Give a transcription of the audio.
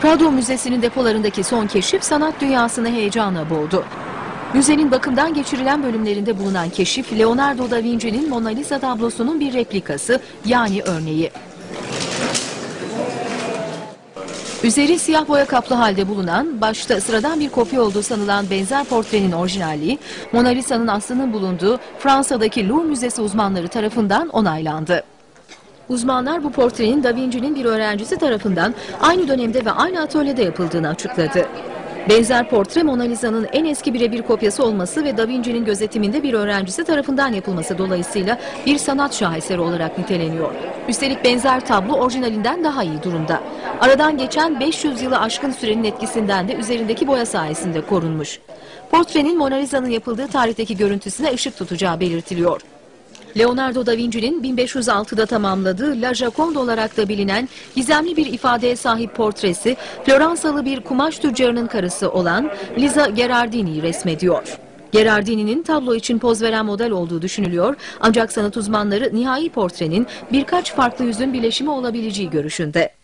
Prado Müzesi'nin depolarındaki son keşif sanat dünyasını heyecana boğdu. Müzenin bakımdan geçirilen bölümlerinde bulunan keşif, Leonardo da Vinci'nin Mona Lisa tablosunun bir replikası, yani örneği. Üzeri siyah boya kaplı halde bulunan, başta sıradan bir kopya olduğu sanılan benzer portrenin orijinalliği, Mona Lisa'nın aslının bulunduğu Fransa'daki Louvre Müzesi uzmanları tarafından onaylandı. Uzmanlar bu portrenin Da Vinci'nin bir öğrencisi tarafından aynı dönemde ve aynı atölyede yapıldığını açıkladı. Benzer portre Mona Lisa'nın en eski birebir kopyası olması ve Da Vinci'nin gözetiminde bir öğrencisi tarafından yapılması dolayısıyla bir sanat şaheseri olarak niteleniyor. Üstelik benzer tablo orijinalinden daha iyi durumda. Aradan geçen 500 yılı aşkın sürenin etkisinden de üzerindeki boya sayesinde korunmuş. Portrenin Mona Lisa'nın yapıldığı tarihteki görüntüsüne ışık tutacağı belirtiliyor. Leonardo da Vinci'nin 1506'da tamamladığı La Gioconda olarak da bilinen gizemli bir ifadeye sahip portresi, Floransalı bir kumaş tüccarının karısı olan Liza Gherardini'yi resmediyor. Gherardini'nin tablo için poz veren model olduğu düşünülüyor, ancak sanat uzmanları nihai portrenin birkaç farklı yüzün birleşimi olabileceği görüşünde.